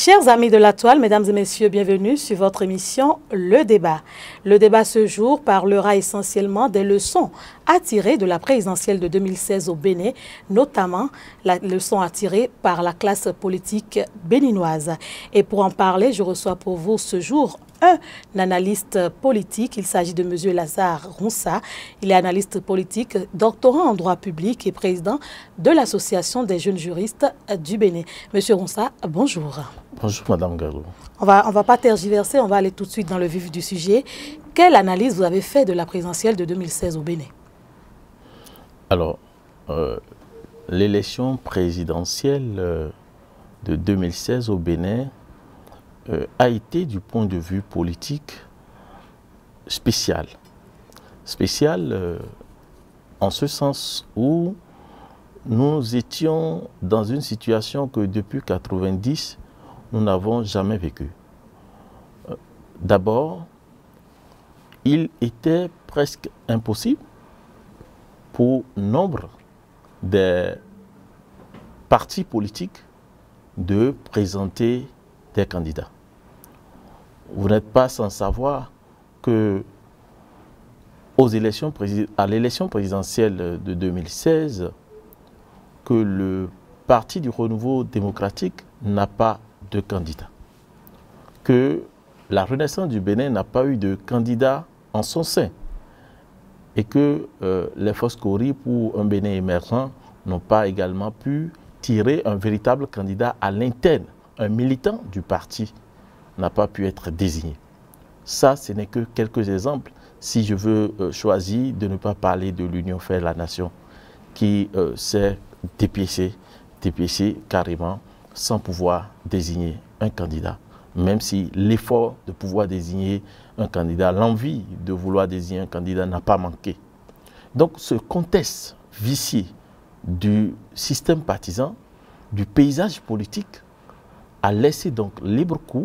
Chers amis de la toile, mesdames et messieurs, bienvenue sur votre émission Le Débat. Le débat ce jour parlera essentiellement des leçons à tirer de la présidentielle de 2016 au Bénin, notamment la leçon à tirer par la classe politique béninoise. Et pour en parler, je reçois pour vous ce jour un analyste politique. Il s'agit de M. Lazare Ronsa. Il est analyste politique, doctorant en droit public et président de l'Association des jeunes juristes du Bénin. M. Ronsa, bonjour. Bonjour Madame Gallo. On va pas tergiverser, on va aller tout de suite dans le vif du sujet. Quelle analyse vous avez fait de la présidentielle de 2016 au Bénin? Alors, l'élection présidentielle de 2016 au Bénin a été, du point de vue politique, spécial. Spécial en ce sens où nous étions dans une situation que depuis 1990, nous n'avons jamais vécue. D'abord, il était presque impossible pour nombre des partis politiques de présenter des candidats. Vous n'êtes pas sans savoir que à l'élection présidentielle de 2016, que le Parti du Renouveau démocratique n'a pas de candidat, que la Renaissance du Bénin n'a pas eu de candidat en son sein, et que les Foscori pour un Bénin émergent n'ont pas également pu tirer un véritable candidat à l'interne. Un militant du parti n'a pas pu être désigné. Ça, ce n'est que quelques exemples. Si je veux choisir de ne pas parler de l'Union Faire la Nation, qui s'est dépiécée carrément sans pouvoir désigner un candidat. Même si l'effort de pouvoir désigner un candidat, l'envie de vouloir désigner un candidat n'a pas manqué. Donc ce contexte vicié du système partisan, du paysage politique, a laissé donc libre cours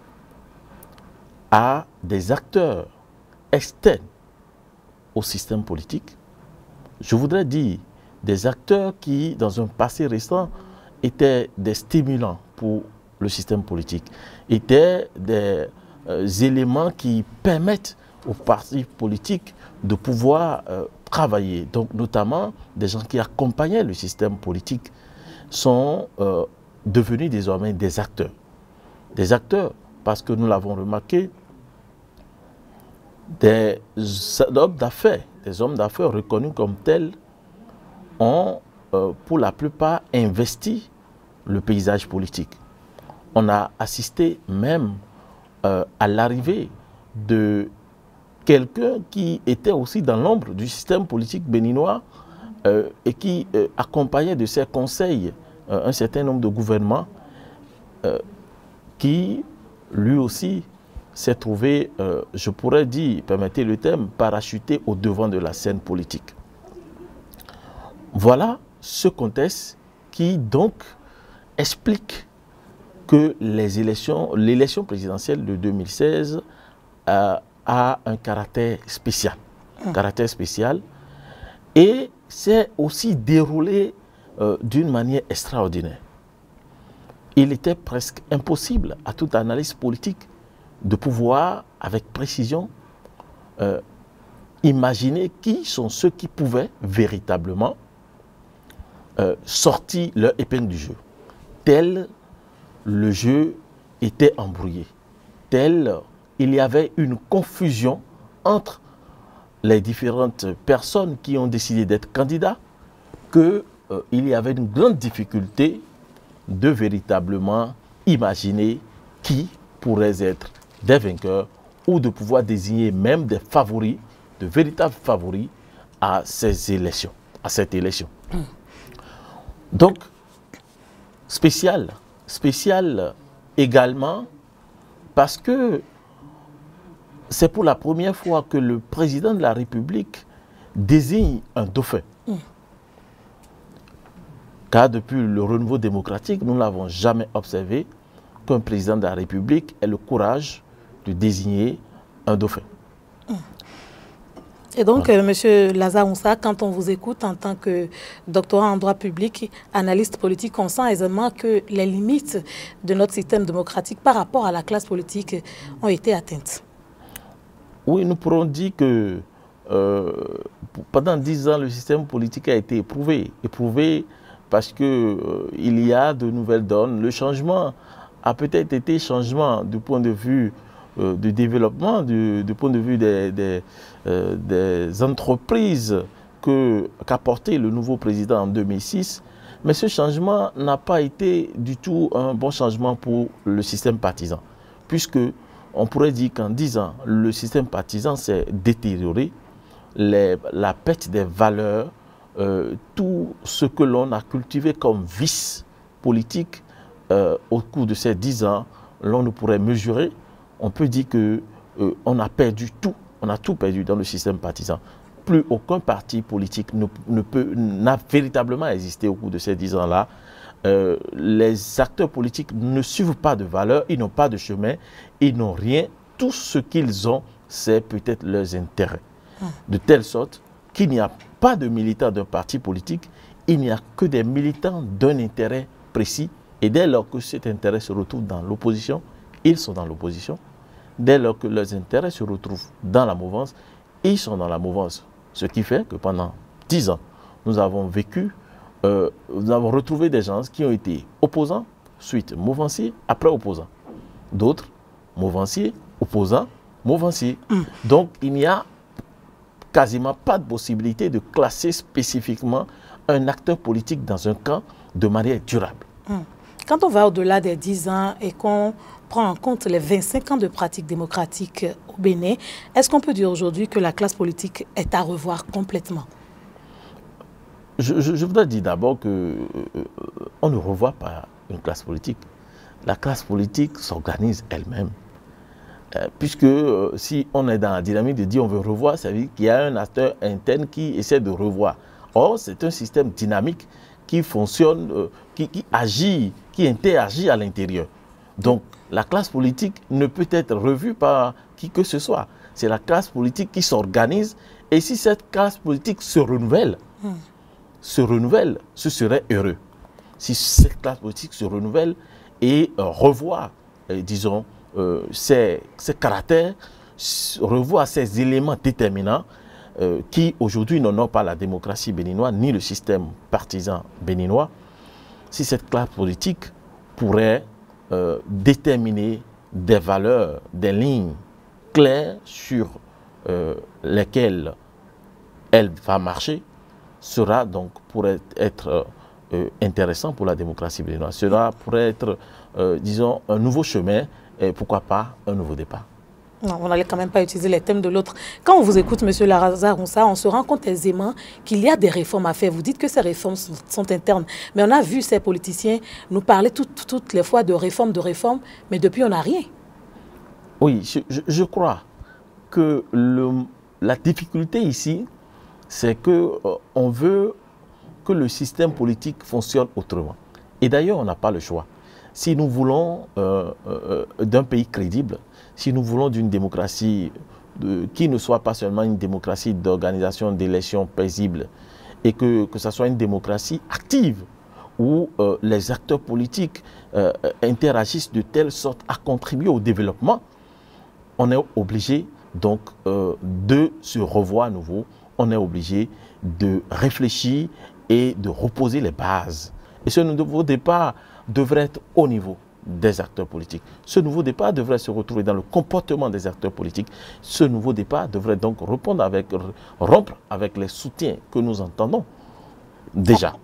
à des acteurs externes au système politique. Je voudrais dire des acteurs qui, dans un passé récent, étaient des stimulants pour le système politique, étaient des éléments qui permettent aux partis politiques de pouvoir travailler. Donc, notamment, des gens qui accompagnaient le système politique sont devenus désormais des acteurs. Des acteurs, parce que nous l'avons remarqué, des hommes d'affaires reconnus comme tels ont, pour la plupart, investi le paysage politique. On a assisté même à l'arrivée de quelqu'un qui était aussi dans l'ombre du système politique béninois et qui accompagnait de ses conseils un certain nombre de gouvernements qui, lui aussi, s'est trouvé, je pourrais dire, permettez le terme, parachuté au devant de la scène politique. Voilà ce contexte qui, donc, explique que l'élection présidentielle de 2016 a un caractère spécial. Et s'est aussi déroulé d'une manière extraordinaire. Il était presque impossible à toute analyse politique de pouvoir, avec précision, imaginer qui sont ceux qui pouvaient véritablement sortir leur épingle du jeu. Tel le jeu était embrouillé. Tel il y avait une confusion entre les différentes personnes qui ont décidé d'être candidats, qu'il y avait une grande difficulté de véritablement imaginer qui pourrait être des vainqueurs ou de pouvoir désigner même des favoris, de véritables favoris à cette élection. Donc, spécial également parce que c'est pour la première fois que le président de la République désigne un dauphin. Car depuis le renouveau démocratique, nous n'avons jamais observé qu'un président de la République ait le courage de désigner un dauphin. Et donc, Monsieur Lazare Moussa, quand on vous écoute en tant que doctorant en droit public, analyste politique, on sent aisément que les limites de notre système démocratique par rapport à la classe politique ont été atteintes. Oui, nous pourrons dire que pendant 10 ans, le système politique a été éprouvé. Éprouvé parce qu'il y a de nouvelles donnes. Le changement a peut-être été changement du point de vue du développement, du point de vue des entreprises qu'a porté le nouveau président en 2006. Mais ce changement n'a pas été du tout un bon changement pour le système partisan, puisque on pourrait dire qu'en 10 ans, le système partisan s'est détérioré, la perte des valeurs, tout ce que l'on a cultivé comme vice politique au cours de ces 10 ans, l'on ne pourrait mesurer. On peut dire qu'on a perdu tout, on a tout perdu dans le système partisan. Plus aucun parti politique n'a véritablement existé au cours de ces 10 ans-là. Les acteurs politiques ne suivent pas de valeurs, ils n'ont pas de chemin, ils n'ont rien. Tout ce qu'ils ont, c'est peut-être leurs intérêts. De telle sorte qu'il n'y a pas de militants d'un parti politique, il n'y a que des militants d'un intérêt précis. Et dès lors que cet intérêt se retrouve dans l'opposition, ils sont dans l'opposition. Dès lors que leurs intérêts se retrouvent dans la mouvance, ils sont dans la mouvance. Ce qui fait que pendant 10 ans, nous avons vécu, nous avons retrouvé des gens qui ont été opposants, suite mouvanciers, après opposants. D'autres, mouvanciers, opposants, mouvanciers. Donc, il n'y a quasiment pas de possibilité de classer spécifiquement un acteur politique dans un camp de manière durable. Quand on va au-delà des 10 ans et qu'on prend en compte les 25 ans de pratique démocratique au Bénin, est-ce qu'on peut dire aujourd'hui que la classe politique est à revoir complètement? Je voudrais dire d'abord qu'on ne revoit pas une classe politique. La classe politique s'organise elle-même. Puisque si on est dans la dynamique de dire on veut revoir, ça veut dire qu'il y a un acteur interne qui essaie de revoir. Or, c'est un système dynamique qui fonctionne, qui agit, qui interagit à l'intérieur. Donc, la classe politique ne peut être revue par qui que ce soit. C'est la classe politique qui s'organise. Et si cette classe politique se renouvelle, ce serait heureux. Si cette classe politique se renouvelle et revoit, disons, ses caractères, revoit ses éléments déterminants qui aujourd'hui n'honorent pas la démocratie béninoise ni le système partisan béninois, si cette classe politique pourrait déterminer des valeurs, des lignes claires sur lesquelles elle va marcher, sera donc pourrait être intéressant pour la démocratie béninoise. Cela pourrait être, disons, un nouveau chemin et pourquoi pas un nouveau départ. Non, on n'allait quand même pas utiliser les thèmes de l'autre. Quand on vous écoute, M. Lazare Moussa, on se rend compte aisément qu'il y a des réformes à faire. Vous dites que ces réformes sont internes. Mais on a vu ces politiciens nous parler toutes les fois de réformes, mais depuis, on n'a rien. Oui, je crois que la difficulté ici, c'est qu'on veut que le système politique fonctionne autrement. Et d'ailleurs, on n'a pas le choix. Si nous voulons d'un pays crédible, si nous voulons d'une démocratie qui ne soit pas seulement une démocratie d'organisation d'élections paisibles, et que ce soit une démocratie active, où les acteurs politiques interagissent de telle sorte à contribuer au développement, on est obligé donc de se revoir à nouveau, on est obligé de réfléchir et de reposer les bases. Et ce nouveau départ devrait être au niveau des acteurs politiques. Ce nouveau départ devrait se retrouver dans le comportement des acteurs politiques. Ce nouveau départ devrait donc rompre avec les soutiens que nous entendons déjà.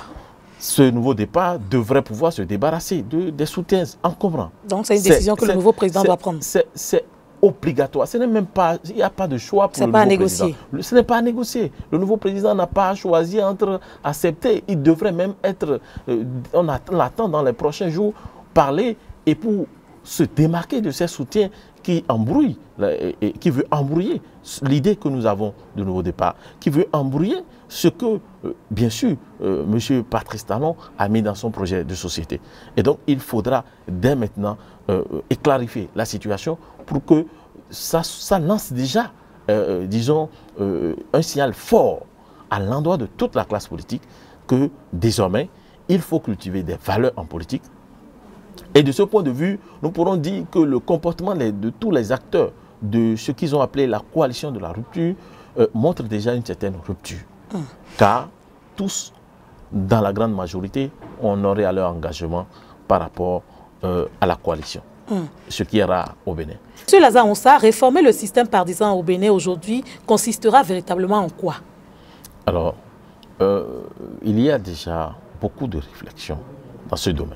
Ce nouveau départ devrait pouvoir se débarrasser des soutiens encombrants. Donc c'est une décision que le nouveau président doit prendre. C'est obligatoire. Ce n'est même pas, il n'y a pas de choix pour le nouveau président. Ce n'est pas à négocier. Le nouveau président n'a pas choisi entre accepter. Il devrait même être, on l'attend dans les prochains jours, parler et pour se démarquer de ces soutiens qui embrouillent, qui veut embrouiller l'idée que nous avons de nouveau départ, qui veut embrouiller ce que, bien sûr, M. Patrice Talon a mis dans son projet de société. Et donc, il faudra dès maintenant clarifier la situation pour que ça lance déjà disons, un signal fort à l'endroit de toute la classe politique que désormais, il faut cultiver des valeurs en politique. Et de ce point de vue, nous pourrons dire que le comportement de tous les acteurs de ce qu'ils ont appelé la coalition de la rupture montre déjà une certaine rupture. Car tous, dans la grande majorité, ont honoré à leur engagement par rapport à la coalition, ce qui est rare au Bénin. Monsieur Lazare Moussa, réformer le système partisan au Bénin aujourd'hui consistera véritablement en quoi? Alors, il y a déjà beaucoup de réflexions dans ce domaine.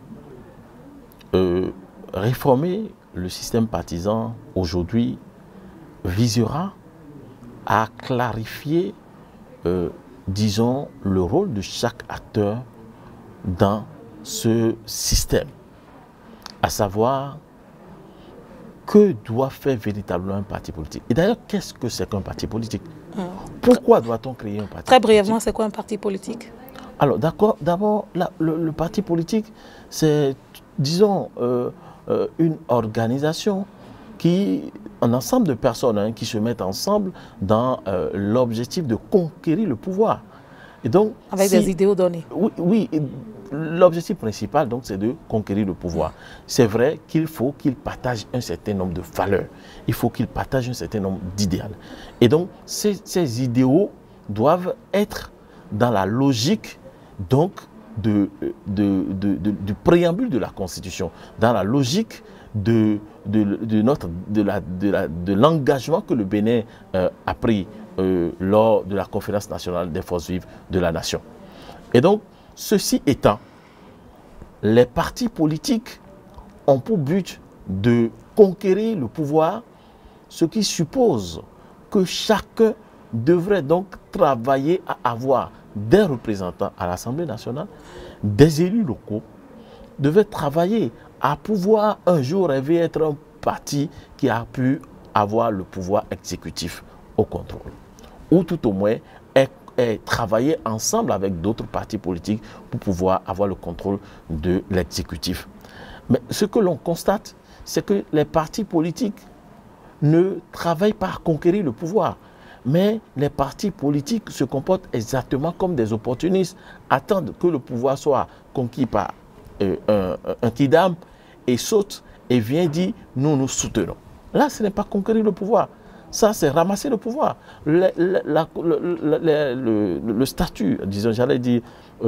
Réformer le système partisan aujourd'hui visera à clarifier, disons, le rôle de chaque acteur dans ce système. À savoir, que doit faire véritablement un parti politique? Et d'ailleurs, qu'est-ce que c'est qu'un parti politique? Pourquoi doit-on créer un parti politique? Très brièvement, c'est quoi un parti politique? Alors, d'accord, d'abord, le parti politique, c'est, disons, une organisation qui, un ensemble de personnes qui se mettent ensemble dans l'objectif de conquérir le pouvoir. Et donc, avec des idéaux donnés. Oui, l'objectif principal, donc, c'est de conquérir le pouvoir. C'est vrai qu'il faut qu'ils partagent un certain nombre de valeurs. Il faut qu'ils partagent un certain nombre d'idéaux. Et donc, ces idéaux doivent être dans la logique, donc, du préambule de la Constitution, dans la logique de l'engagement que le Bénin a pris lors de la conférence nationale des forces vives de la nation. Et donc, ceci étant, les partis politiques ont pour but de conquérir le pouvoir, ce qui suppose que chacun devrait donc travailler à avoir des représentants à l'Assemblée nationale, des élus locaux, devait travailler à pouvoir un jour rêver être un parti qui a pu avoir le pouvoir exécutif au contrôle. Ou tout au moins travailler ensemble avec d'autres partis politiques pour pouvoir avoir le contrôle de l'exécutif. Mais ce que l'on constate, c'est que les partis politiques ne travaillent pas à conquérir le pouvoir. Mais les partis politiques se comportent exactement comme des opportunistes, attendent que le pouvoir soit conquis par un kidam et saute et vient dire « nous nous soutenons ». Là, ce n'est pas conquérir le pouvoir. Ça, c'est ramasser le pouvoir. Le statut, disons, j'allais dire,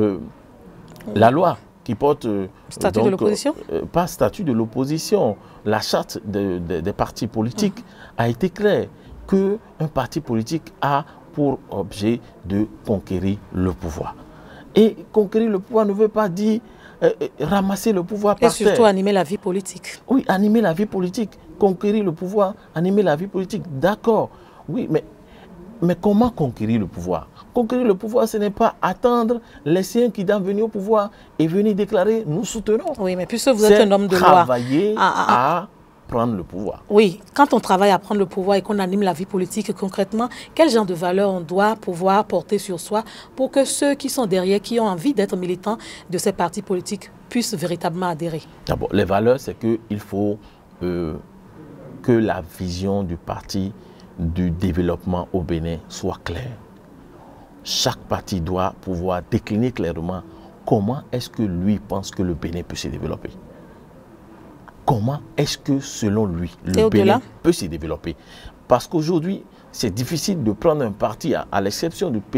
la loi qui porte... statut de l'opposition? Pas statut de l'opposition. La charte des partis politiques a été claire qu'un parti politique a pour objet de conquérir le pouvoir. Et conquérir le pouvoir ne veut pas dire ramasser le pouvoir par terre. Et surtout animer la vie politique. Oui, animer la vie politique. Conquérir le pouvoir, animer la vie politique. D'accord. Oui, mais comment conquérir le pouvoir? Conquérir le pouvoir, ce n'est pas attendre les siens qui doivent venir au pouvoir et venir déclarer « nous soutenons ». Oui, mais puisque vous êtes un homme de loi. Travailler à prendre le pouvoir. Oui, quand on travaille à prendre le pouvoir et qu'on anime la vie politique concrètement, quel genre de valeurs on doit pouvoir porter sur soi pour que ceux qui sont derrière, qui ont envie d'être militants de ces partis politiques, puissent véritablement adhérer? D'abord, les valeurs, c'est qu'il faut que la vision du parti du développement au Bénin soit claire. Chaque parti doit pouvoir décliner clairement comment est-ce que lui pense que le Bénin peut se développer. Comment est-ce que, selon lui, le Bénin peut se développer? Parce qu'aujourd'hui, c'est difficile de prendre un parti, à l'exception du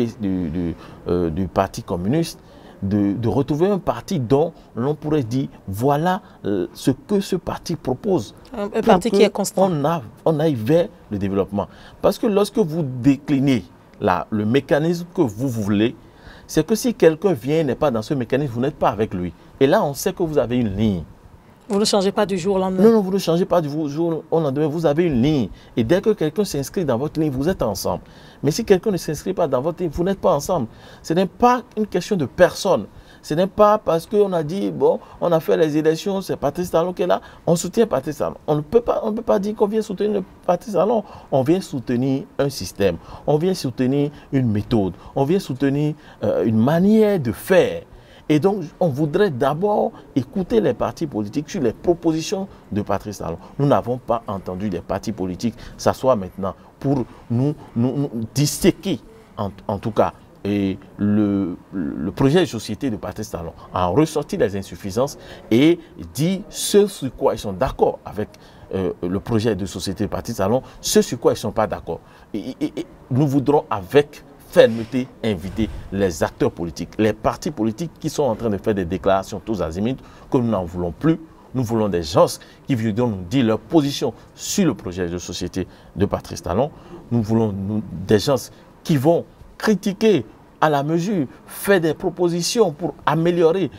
Parti communiste, de retrouver un parti dont l'on pourrait dire, voilà ce que ce parti propose. Un parti qui est constant. On aille vers le développement. Parce que lorsque vous déclinez le mécanisme que vous voulez, c'est que si quelqu'un vient et n'est pas dans ce mécanisme, vous n'êtes pas avec lui. Et là, on sait que vous avez une ligne. Vous ne changez pas du jour au lendemain. Non, vous ne changez pas du jour au lendemain. Vous avez une ligne. Et dès que quelqu'un s'inscrit dans votre ligne, vous êtes ensemble. Mais si quelqu'un ne s'inscrit pas dans votre ligne, vous n'êtes pas ensemble. Ce n'est pas une question de personne. Ce n'est pas parce qu'on a dit, bon, on a fait les élections, c'est Patrice Talon qui est là, on soutient Patrice Talon. On ne peut pas dire qu'on vient soutenir le Patrice Talon. On vient soutenir un système. On vient soutenir une méthode. On vient soutenir une manière de faire. Et donc, on voudrait d'abord écouter les partis politiques sur les propositions de Patrice Talon. Nous n'avons pas entendu des partis politiques s'asseoir maintenant pour nous disséquer, en tout cas, et le projet de société de Patrice Talon, en ressortir les insuffisances et dit ce sur quoi ils sont d'accord avec le projet de société de Patrice Talon, ce sur quoi ils ne sont pas d'accord. Et nous voudrons avec fermeté inviter les acteurs politiques, les partis politiques qui sont en train de faire des déclarations tous azimuts que nous n'en voulons plus. Nous voulons des gens qui viendront nous dire leur position sur le projet de société de Patrice Talon. Nous voulons des gens qui vont critiquer à la mesure, faire des propositions pour améliorer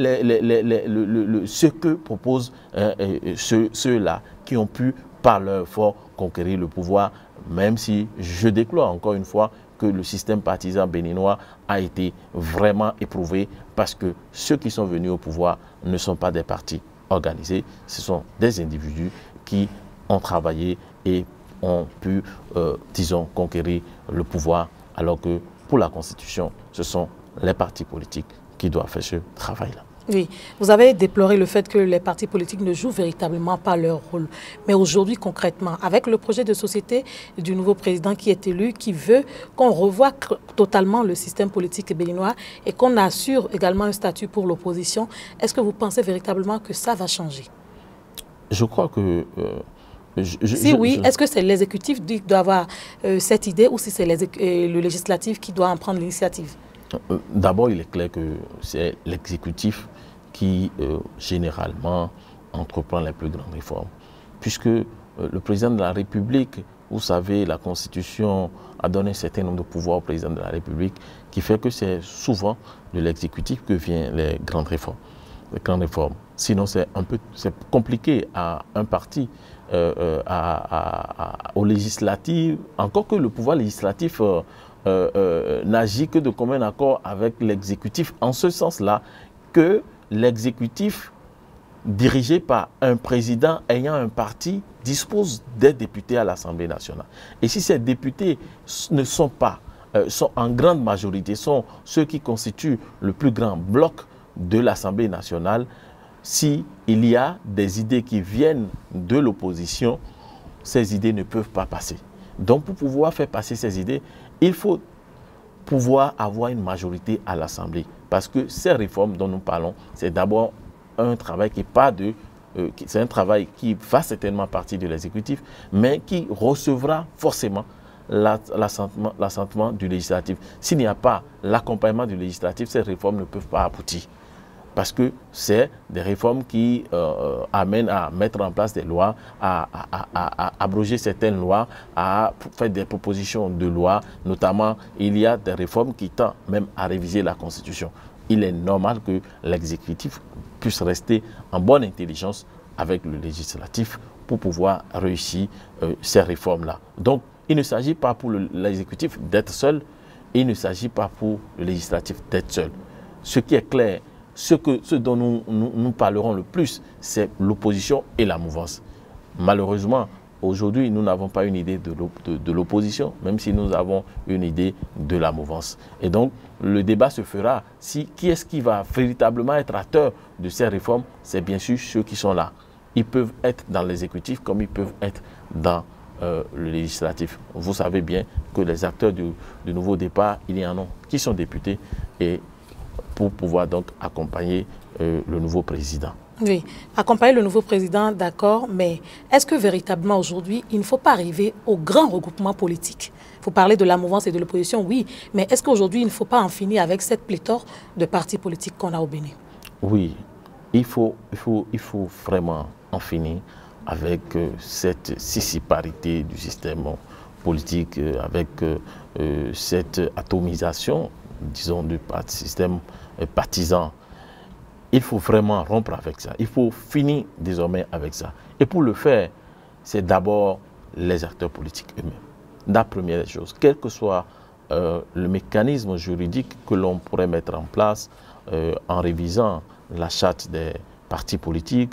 ce que proposent ceux-là qui ont pu, par leur effort, conquérir le pouvoir, même si je déplore encore une fois que le système partisan béninois a été vraiment éprouvé parce que ceux qui sont venus au pouvoir ne sont pas des partis organisés, ce sont des individus qui ont travaillé et ont pu, disons, conquérir le pouvoir, alors que pour la Constitution, ce sont les partis politiques qui doivent faire ce travail-là. Oui, vous avez déploré le fait que les partis politiques ne jouent véritablement pas leur rôle. Mais aujourd'hui, concrètement, avec le projet de société du nouveau président qui est élu, qui veut qu'on revoie totalement le système politique béninois et qu'on assure également un statut pour l'opposition, est-ce que vous pensez véritablement que ça va changer? Je crois que... si oui, est-ce que c'est l'exécutif qui doit avoir cette idée ou si c'est le législatif qui doit en prendre l'initiative? D'abord, il est clair que c'est l'exécutif qui, généralement, entreprend les plus grandes réformes. Puisque le président de la République, vous savez, la Constitution a donné un certain nombre de pouvoirs au président de la République, qui fait que c'est souvent de l'exécutif que viennent les grandes réformes. Sinon, c'est compliqué à un parti, aux législatives, encore que le pouvoir législatif n'agit que de commun accord avec l'exécutif, en ce sens-là que l'exécutif, dirigé par un président ayant un parti, dispose des députés à l'Assemblée nationale. Et si ces députés ne sont pas, sont en grande majorité, sont ceux qui constituent le plus grand bloc de l'Assemblée nationale, s'il y a des idées qui viennent de l'opposition, ces idées ne peuvent pas passer. Donc pour pouvoir faire passer ces idées, il faut pouvoir avoir une majorité à l'Assemblée. Parce que ces réformes dont nous parlons, c'est d'abord un travail qui part de... c'est un travail qui va certainement partir de l'exécutif, mais qui recevra forcément l'assentiment du législatif. S'il n'y a pas l'accompagnement du législatif, ces réformes ne peuvent pas aboutir. Parce que c'est des réformes qui amènent à mettre en place des lois, à abroger certaines lois, à faire des propositions de loi. Notamment, il y a des réformes qui tendent même à réviser la Constitution. Il est normal que l'exécutif puisse rester en bonne intelligence avec le législatif pour pouvoir réussir ces réformes-là. Donc, il ne s'agit pas pour l'exécutif d'être seul, il ne s'agit pas pour le législatif d'être seul. Ce qui est clair, ce dont nous parlerons le plus, c'est l'opposition et la mouvance. Malheureusement, aujourd'hui, nous n'avons pas une idée de l'opposition, même si nous avons une idée de la mouvance. Et donc, le débat se fera si qui est-ce qui va véritablement être acteur de ces réformes. C'est bien sûr ceux qui sont là. Ils peuvent être dans l'exécutif comme ils peuvent être dans le législatif. Vous savez bien que les acteurs du nouveau départ, il y en a qui sont députés et pour pouvoir donc accompagner le nouveau président. Oui, accompagner le nouveau président, d'accord, mais est-ce que véritablement aujourd'hui, il ne faut pas arriver au grand regroupement politique? Il faut parler de la mouvance et de l'opposition, oui, mais est-ce qu'aujourd'hui, il ne faut pas en finir avec cette pléthore de partis politiques qu'on a au Bénin? Oui, il faut vraiment en finir avec cette sissiparité du système politique, avec cette atomisation, disons, du système partisan. Il faut vraiment rompre avec ça. Il faut finir désormais avec ça. Et pour le faire, c'est d'abord les acteurs politiques eux-mêmes. La première chose, quel que soit le mécanisme juridique que l'on pourrait mettre en place en révisant la charte des partis politiques,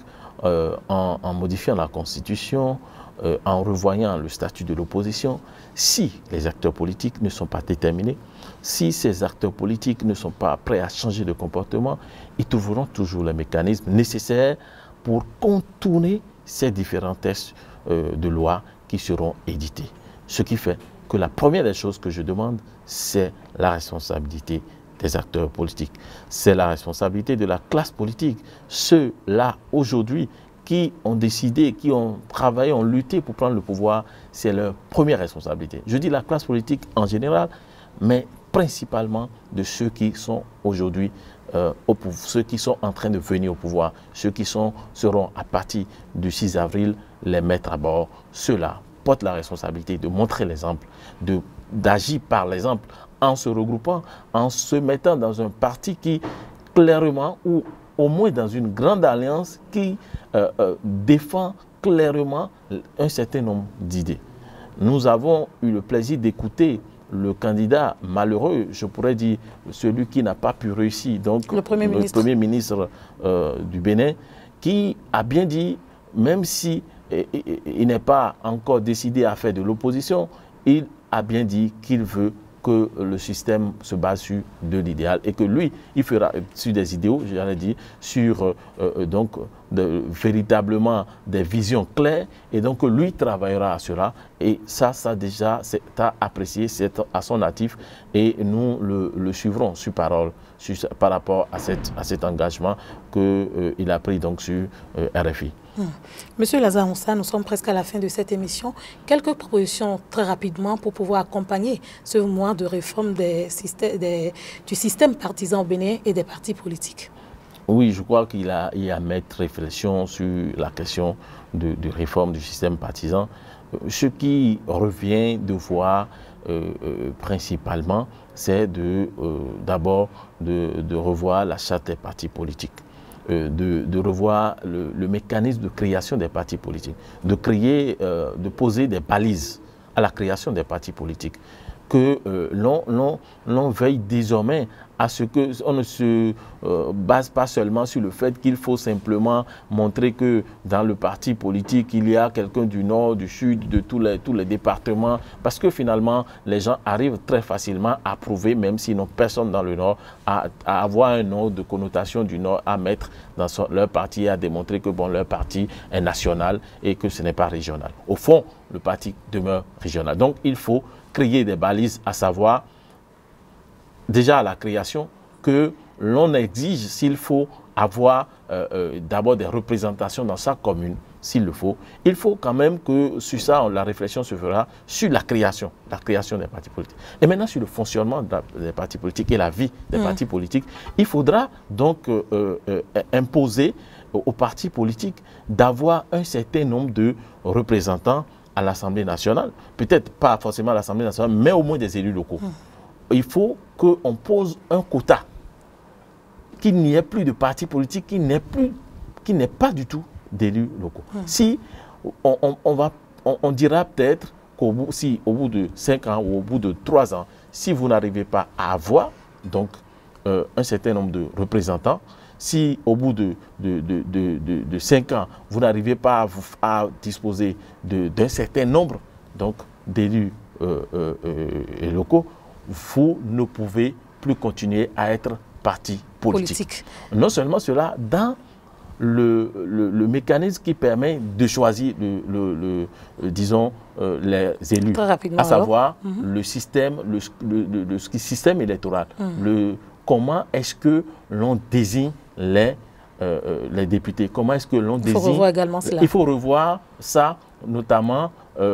en modifiant la Constitution, en revoyant le statut de l'opposition, si les acteurs politiques ne sont pas déterminés, si ces acteurs politiques ne sont pas prêts à changer de comportement, ils trouveront toujours les mécanismes nécessaires pour contourner ces différents textes de loi qui seront édités. Ce qui fait que la première des choses que je demande, c'est la responsabilité des acteurs politiques. C'est la responsabilité de la classe politique. Ceux-là, aujourd'hui, qui ont décidé, qui ont travaillé, ont lutté pour prendre le pouvoir, c'est leur première responsabilité. Je dis la classe politique en général, mais principalement de ceux qui sont aujourd'hui ceux qui sont en train de venir au pouvoir, ceux qui seront à partir du 6 avril les mettre à bord. Ceux-là portent la responsabilité de montrer l'exemple, d'agir par l'exemple en se regroupant, en se mettant dans un parti qui clairement, ou au moins dans une grande alliance qui défend clairement un certain nombre d'idées. Nous avons eu le plaisir d'écouter le candidat malheureux, je pourrais dire celui qui n'a pas pu réussir, donc le Premier ministre du Bénin, qui a bien dit, même si il n'est pas encore décidé à faire de l'opposition, il a bien dit qu'il veut que le système se base sur de l'idéal et que lui, il fera sur des idéaux, j'allais dire, sur véritablement des visions claires, et donc lui travaillera à cela, et ça déjà c'est à apprécier, c'est à son actif, et nous le suivrons sur parole par rapport à cet engagement qu'il a pris donc sur RFI. Monsieur Lazare Moussa, nous sommes presque à la fin de cette émission. Quelques propositions très rapidement pour pouvoir accompagner ce mouvement de réforme du système partisan au Bénin et des partis politiques. Oui, je crois qu'il y a à mettre réflexion sur la question de réforme du système partisan. Ce qui revient de voir principalement, c'est d'abord de revoir la charte des partis politiques. De revoir le mécanisme de création des partis politiques, de poser des balises à la création des partis politiques, que l'on veille désormais à ce qu'on ne se base pas seulement sur le fait qu'il faut simplement montrer que dans le parti politique, il y a quelqu'un du nord, du sud, de tous les départements, parce que finalement, les gens arrivent très facilement à prouver, même s'ils n'ont personne dans le nord, à avoir un nom de connotation du nord à mettre dans leur parti et à démontrer que bon, leur parti est national et que ce n'est pas régional. Au fond, le parti demeure régional. Donc, il faut créer des balises, à savoir déjà à la création, que l'on exige s'il faut avoir d'abord des représentations dans sa commune, s'il le faut. Il faut quand même que sur ça, la réflexion se fera sur la création des partis politiques. Et maintenant, sur le fonctionnement des partis politiques et la vie des partis politiques, il faudra donc imposer aux partis politiques d'avoir un certain nombre de représentants à l'Assemblée nationale. Peut-être pas forcément à l'Assemblée nationale, mais au moins des élus locaux. Il faut qu'on pose un quota, qu'il n'y ait plus de partis politiques, qu'il n'ait pas du tout d'élus locaux. Si on dira peut-être qu'au bout de 5 ans ou au bout de 3 ans, si vous n'arrivez pas à avoir donc, un certain nombre de représentants, si au bout de 5 ans, vous n'arrivez pas à disposer d'un certain nombre d'élus locaux, vous ne pouvez plus continuer à être parti politique. Non seulement cela, dans le mécanisme qui permet de choisir, disons, les élus, à savoir le système, le système électoral. Comment est-ce que l'on désigne les députés? Comment est-ce que l'on désigne? Il faut revoir également cela. Il faut revoir ça, notamment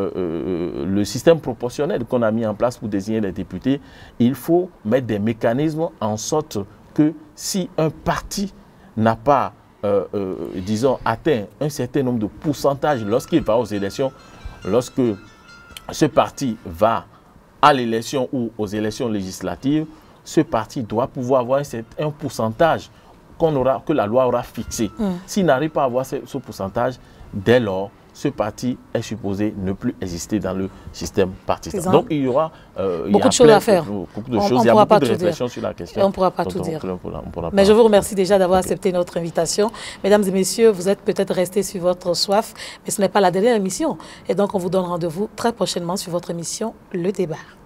le système proportionnel qu'on a mis en place pour désigner les députés. Il faut mettre des mécanismes en sorte que si un parti n'a pas, disons, atteint un certain nombre de pourcentages lorsqu'il va aux élections, lorsque ce parti va à l'élection ou aux élections législatives, ce parti doit pouvoir avoir un pourcentage que la loi aura fixé. S'il n'arrive pas à avoir ce pourcentage, dès lors, ce parti est supposé ne plus exister dans le système partisan. Donc il y aura beaucoup de choses à faire. Il y a beaucoup de réflexions sur la question. On ne pourra pas tout dire. Mais je vous remercie déjà d'avoir accepté notre invitation. Mesdames et messieurs, vous êtes peut-être restés sur votre soif, mais ce n'est pas la dernière émission. Et donc on vous donne rendez-vous très prochainement sur votre émission Le Débat.